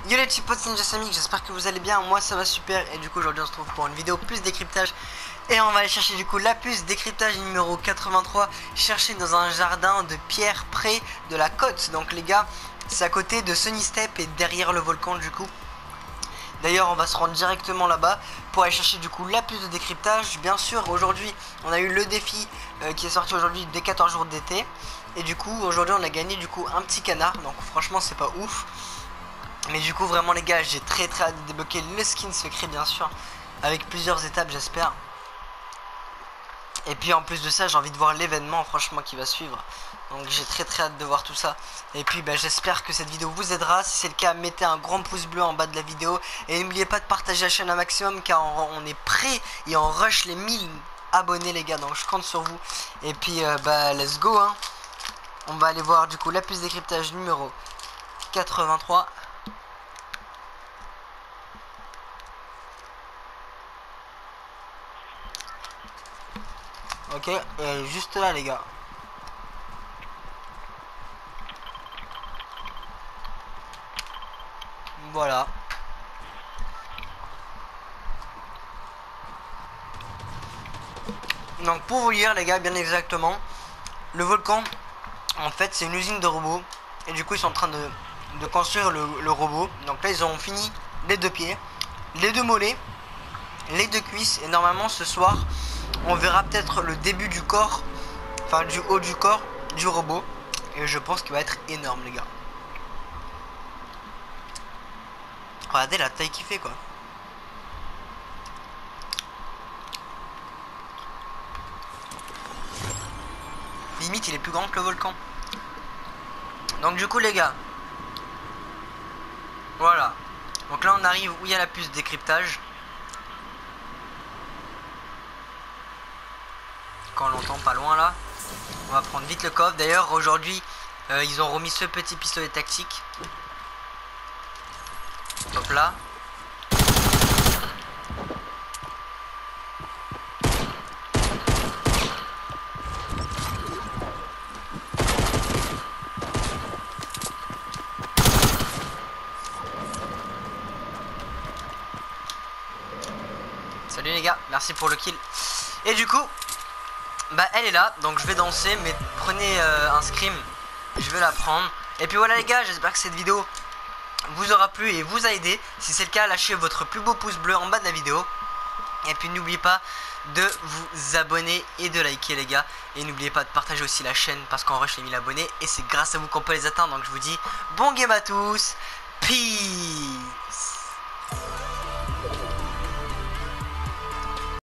Yo les petits potes, Ninja Samic, j'espère que vous allez bien, moi ça va super. Et du coup aujourd'hui on se trouve pour une vidéo puce décryptage. Et on va aller chercher du coup la puce décryptage numéro 83, chercher dans un jardin de pierre près de la côte. Donc les gars, c'est à côté de Sunny Step et derrière le volcan du coup. D'ailleurs on va se rendre directement là-bas pour aller chercher du coup la puce de décryptage. Bien sûr aujourd'hui on a eu le défi qui est sorti aujourd'hui des 14 jours d'été. Et du coup aujourd'hui on a gagné du coup un petit canard, donc franchement c'est pas ouf. Mais du coup vraiment les gars, j'ai très hâte de débloquer le skin secret bien sûr, avec plusieurs étapes j'espère. Et puis en plus de ça j'ai envie de voir l'événement franchement qui va suivre. Donc j'ai très hâte de voir tout ça. Et puis j'espère que cette vidéo vous aidera. Si c'est le cas, mettez un grand pouce bleu en bas de la vidéo. Et n'oubliez pas de partager la chaîne un maximum, car on est prêt et on rush les 1000 abonnés les gars. Donc je compte sur vous. Et puis let's go hein. On va aller voir du coup la puce décryptage numéro 83. Ok, juste là les gars. Voilà. Donc pour vous dire les gars, bien exactement, le volcan, en fait c'est une usine de robots. Et du coup ils sont en train de construire le robot. Donc là ils ont fini les deux pieds, les deux mollets, les deux cuisses. Et normalement ce soir on verra peut-être le début du corps, enfin du haut du corps du robot. Et je pense qu'il va être énorme les gars. Regardez la taille qu'il fait quoi. Limite il est plus grand que le volcan. Donc du coup les gars, voilà. Donc là on arrive où il y a la puce décryptage. Quand on l'entend pas loin là. On va prendre vite le coffre. D'ailleurs aujourd'hui ils ont remis ce petit pistolet tactique. Hop là. Salut les gars, merci pour le kill. Et du coup, elle est là, donc je vais danser, mais prenez un scream, je vais la prendre. Et puis voilà les gars, j'espère que cette vidéo vous aura plu et vous a aidé. Si c'est le cas, lâchez votre plus beau pouce bleu en bas de la vidéo. Et puis n'oubliez pas de vous abonner et de liker les gars. Et n'oubliez pas de partager aussi la chaîne parce qu'on rush les 1000 abonnés. Et c'est grâce à vous qu'on peut les atteindre. Donc je vous dis bon game à tous. Peace.